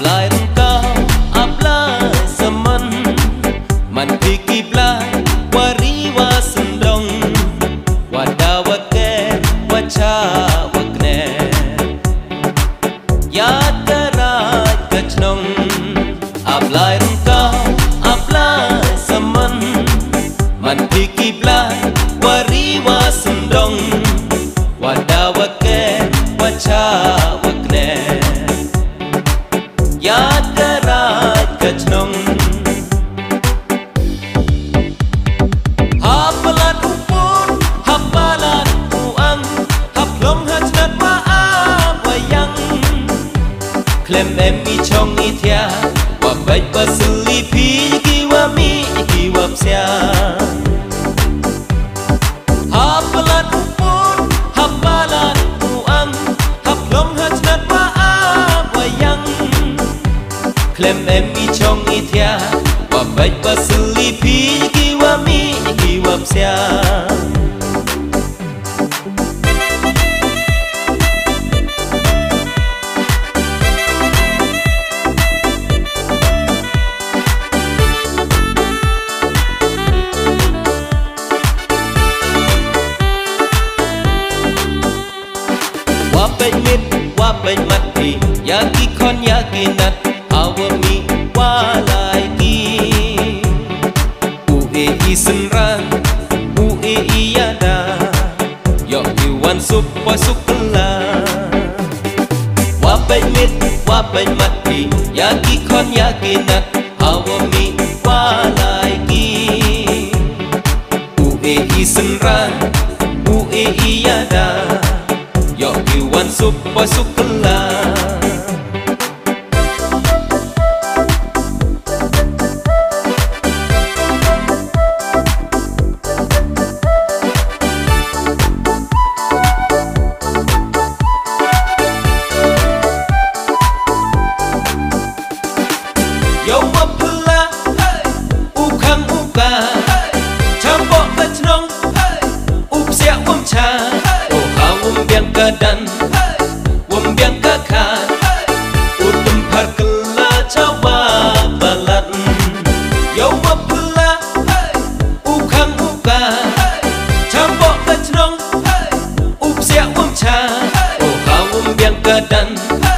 Ablai engkau, ablai semen, man piki blai, wariwa sendong, wadawake, wacha wakne, ya terai kecnong. Ablai engkau, ablai semen, man piki blai, wariwa sendong, wadawake, wacha wakne, ya terai kecnong. Hapalan upun, hapalan uang, haplom hajnat maaf wayang. Klem emi chong itia, wabait basuli pi kiwami kiwapsia. Hapalan upun, hapalan uang, haplom hajnat maaf wayang. Klem emi chong itia, wabait basuli pi kiwami kiwapsia. Wabait mit, wabait mati, yaki kon yaki nat, awami walai ki. Ue isenran, ue iyada, yok iwan supwa sukla. Wabait mit, wabait mati, yaki kon yaki nat, awami walai ki. Ue isenran, ue iyada, yok iwan supwa sukla. Yo mapula, ukang uka, campok kecnong, upsia umca. Oh hawum biang kadan, biang kakan, utum parkela cawa balat. Yo mapula, ukang uka, campok kecnong, upsia umca. Oh hawum biang kadan.